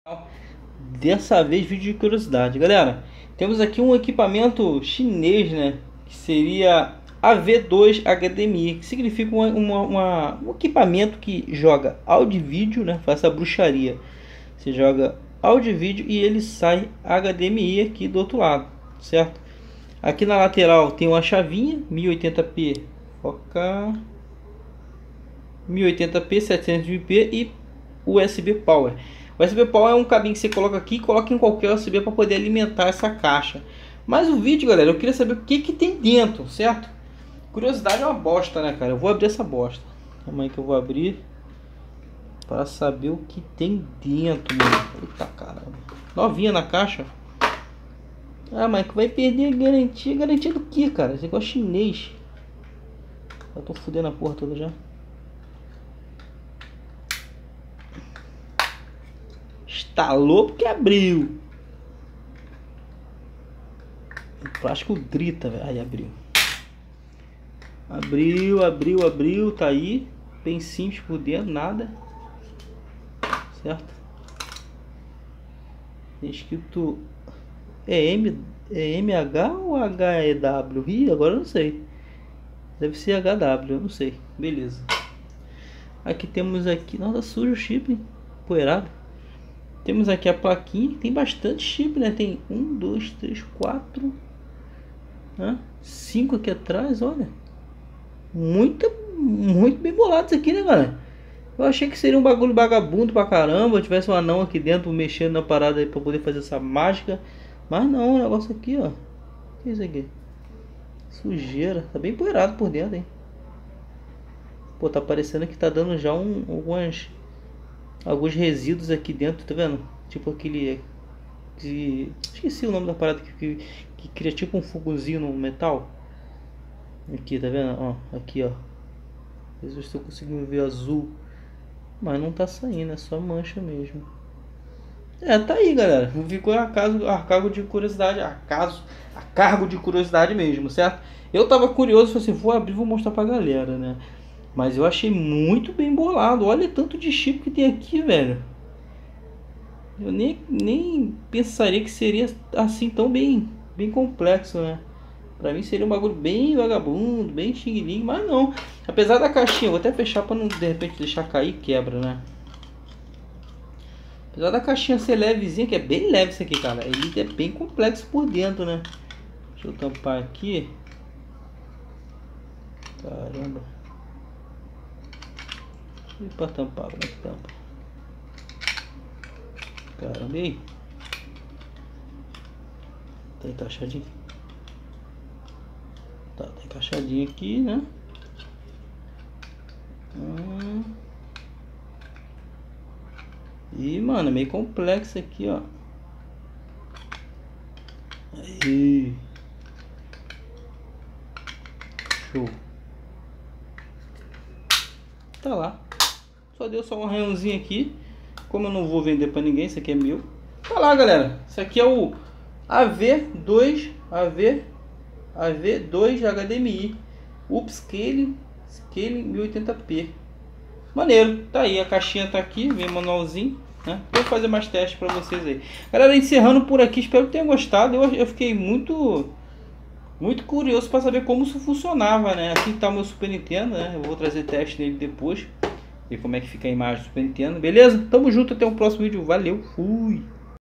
Dessa vez vídeo de curiosidade, galera. Temos aqui um equipamento chinês, né? Que seria AV2 HDMI, que significa um equipamento que joga áudio e vídeo, né? Faz essa bruxaria. Você joga áudio e vídeo e ele sai HDMI aqui do outro lado, certo? Aqui na lateral tem uma chavinha 1080p, focar 1080p, 720p e USB Power. O USB Power é um cabinho que você coloca aqui e coloca em qualquer USB para poder alimentar essa caixa. Mas o vídeo, galera, eu queria saber o que tem dentro, certo? Curiosidade é uma bosta, né, cara? Eu vou abrir essa bosta. Calma aí que eu vou abrir para saber o que tem dentro, mano. Eita caramba. Novinha na caixa. Ah, mas vai perder a garantia. Garantia do que, cara? Esse negócio chinês. Eu tô fudendo a porra toda já. Estalou porque abriu. O plástico grita, velho. Aí abriu. Abriu. Tá aí. Bem simples por dentro, nada. Certo? Tem escrito MH ou HEW? Ih, agora eu não sei. Deve ser HW, eu não sei. Beleza. Aqui temos aqui. Nossa, sujo o chip, hein? Poeirado. Temos aqui a plaquinha. Tem bastante chip, né? Tem 1, 2, 3, 4, 5 aqui atrás, olha. Muito bem bolado isso aqui, né, galera? Eu achei que seria um bagulho vagabundo pra caramba. Tivesse um anão aqui dentro mexendo na parada aí pra poder fazer essa mágica. Mas não, o negócio aqui, ó. O que é isso aqui? Sujeira. Tá bem poeirado por dentro, hein? Pô, tá parecendo que tá dando já alguns resíduos aqui dentro, tá vendo? Tipo aquele... esqueci o nome da parada que cria tipo um fogozinho no metal. Aqui, tá vendo? Ó, aqui, ó. Às vezes eu estou conseguindo ver azul. Mas não tá saindo, é só mancha mesmo. É, tá aí, galera. Ficou a cargo de curiosidade. A cargo de curiosidade mesmo, certo? Eu tava curioso, falei assim, vou abrir e vou mostrar pra galera, né? Mas eu achei muito bem bolado. Olha tanto de chip que tem aqui, velho. Eu nem pensaria que seria assim tão bem complexo, né? Pra mim seria um bagulho bem vagabundo, bem xing-ling, mas não. Apesar da caixinha, vou até fechar pra não de repente deixar cair e quebra, né? Apesar da caixinha ser levezinha, que é bem leve isso aqui, cara. Ele é bem complexo por dentro, né? Deixa eu tampar aqui. Caramba. E pra tampar, como é que tampa? Caramba, e aí? Tá encaixadinho. Tá encaixadinho aqui, né? E, mano, é meio complexo aqui, ó. Aí. Show. Tá lá. Só deu só um arranhãozinho aqui. Como eu não vou vender pra ninguém, isso aqui é meu. Tá lá, galera. Isso aqui é o AV2 HDMI Upscaling 1080p. Maneiro, tá aí, a caixinha tá aqui, vem manualzinho, né? Vou fazer mais testes pra vocês aí. Galera, encerrando por aqui, espero que tenham gostado. Eu fiquei muito curioso para saber como isso funcionava, né? Aqui tá o meu Super Nintendo, né? Eu vou trazer teste nele depois, ver como é que fica a imagem do Super Nintendo, beleza? Tamo junto, até o próximo vídeo, valeu, fui!